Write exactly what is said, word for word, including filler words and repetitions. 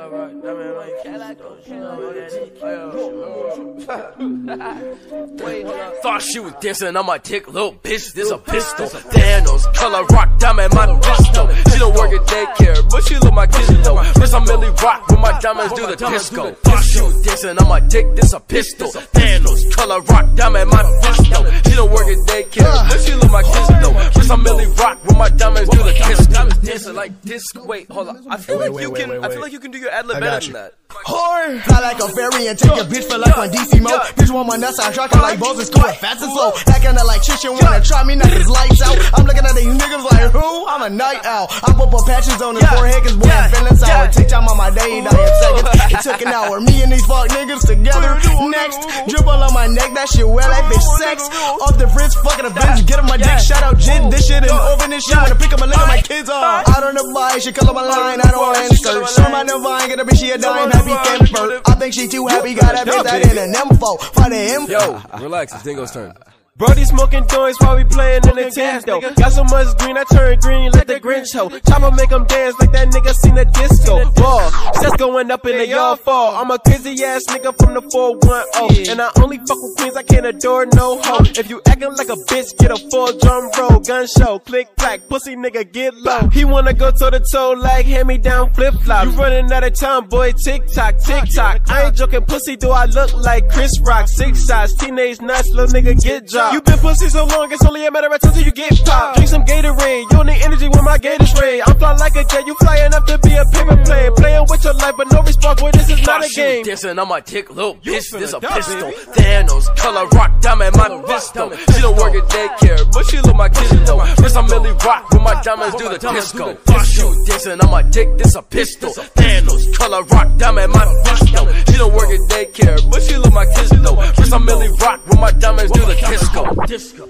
Thought she was dancing on my dick, little bitch, this a pistol. Thanos, color rock, diamond, my pistol. She don't work at daycare, but she love my kids though. First I'm Millie Rock, with my diamonds do the disco. Thought she was dancing on my dick, this a pistol. Thanos, color rock, diamond, my pistol. She don't work at daycare, but she love my kids though. First I'm Millie Rock, with my diamonds do the disco. I was dancing like this. Wait, hold on. I feel wait, like you wait, can. wait, wait, I feel like you can do your ad lib better than that. Whore! Fly like a fairy and take your bitch for like on D C mode. Bitch want my nuts, I shock her like Moses, going fast and slow. Acting like shit, she wanna try me, knock his lights out. I'm looking at these niggas like, who? I'm a night owl. I put up patches on his forehead, cause boy, I'm feeling sour. Take time on my day, die in seconds. It took an hour. Me and these fuck niggas together. Next, dribble on my neck, that shit well, that bitch sex. Off the fritz, fucking the bitch, get on my dick, shout out Jid. This shit is over, this shit. Wanna pick up a lick of my kids on. Out on the bike, she color my line, I don't answer. Show my divine, get a bitch, she a dime, happy camper. I think she too happy, got that bitch that in an info. Find the info. Yo, relax, it's Dingo's turn. Brody smoking joints while we playing in Nintendo. Got so much green, I turn green like the Grinch ho. Chopper make them dance like that nigga seen a disco ball. Sets going up in the y'all fall. I'm a crazy ass nigga from the four one oh. And I only fuck with queens, I can't adore no hoe. If you acting like a bitch, get a full drum roll. Gun show, click clack, pussy nigga get low. He wanna go toe to toe like hand me down flip flop. You running out of time, boy, tick tock, tick tock. I ain't joking, pussy, do I look like Chris Rock? Six shots, teenage nuts, little nigga get dropped. You been pussy so long, it's only a matter of time till you get popped. Drink some Gatorade, you don't need energy when my gate is red. I'm fly like a jet, you fly enough to be a paper plane. Playing with your life, but no response, boy, this is not a game. Dancing on my dick, little bitch, this a pistol. Thanos, color rock, diamond, my pistol. She don't work at daycare, but she love my kids though. First I'm Millie Rock, with my diamonds do the disco. Fuck you, dancing on my dick, this a pistol. Thanos, color rock, diamond, my pistol. She don't work at daycare, but she love my kids though. First I'm Millie Rock, with my diamonds do the disco. Disco.